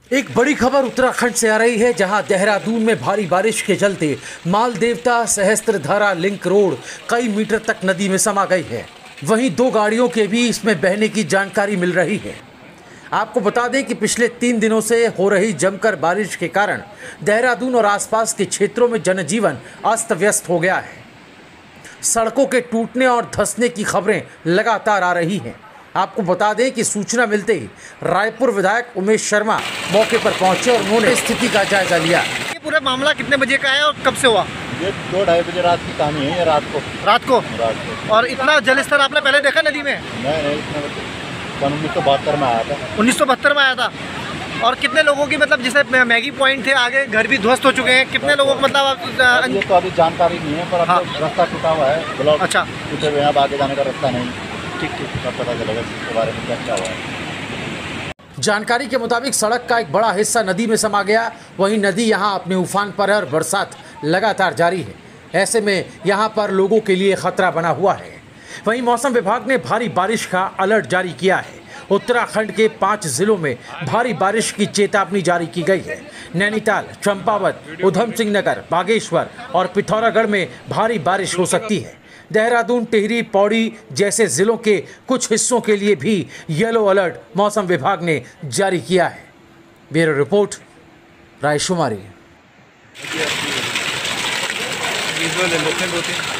एक बड़ी खबर उत्तराखंड से आ रही है, जहां देहरादून में भारी बारिश के चलते माल देवता सहस्त्रधारा लिंक रोड कई मीटर तक नदी में समा गई है। वहीं 2 गाड़ियों के भी इसमें बहने की जानकारी मिल रही है। आपको बता दें कि पिछले 3 दिनों से हो रही जमकर बारिश के कारण देहरादून और आसपास के क्षेत्रों में जनजीवन अस्त व्यस्त हो गया है। सड़कों के टूटने और धंसने की खबरें लगातार आ रही हैं। आपको बता दें कि सूचना मिलते ही रायपुर विधायक उमेश शर्मा मौके पर पहुंचे और उन्होंने स्थिति का जायजा लिया। ये पूरा मामला कितने बजे का है और कब से हुआ? ये 2-2:30 बजे रात की कहानी है। ये रात को और इतना जलस्तर आपने पहले देखा नदी में? नहीं, इसमें 1972 में आया था। 1972 में आया था। और कितने लोगों की मतलब जैसे मैगी पॉइंट थे, आगे घर भी ध्वस्त हो चुके हैं, कितने लोगों को मतलब ये तो अभी जानकारी नहीं है, पर हाँ। रास्ता टूटा हुआ है ब्लॉक। अच्छा, टूटे हुए हैं, आगे जाने का रास्ता नहीं। ठीक सब पता चलेगा इसके बारे में क्या हुआ है। जानकारी के मुताबिक सड़क का एक बड़ा हिस्सा नदी में समा गया। वहीं नदी यहां अपने उफान पर है और बरसात लगातार जारी है। ऐसे में यहां पर लोगों के लिए खतरा बना हुआ है। वहीं मौसम विभाग ने भारी बारिश का अलर्ट जारी किया है। उत्तराखंड के 5 जिलों में भारी बारिश की चेतावनी जारी की गई है। नैनीताल, चंपावत, उधम सिंह नगर, बागेश्वर और पिथौरागढ़ में भारी बारिश हो सकती है। देहरादून, टिहरी, पौड़ी जैसे जिलों के कुछ हिस्सों के लिए भी येलो अलर्ट मौसम विभाग ने जारी किया है। Bureau report, रायशुमारी।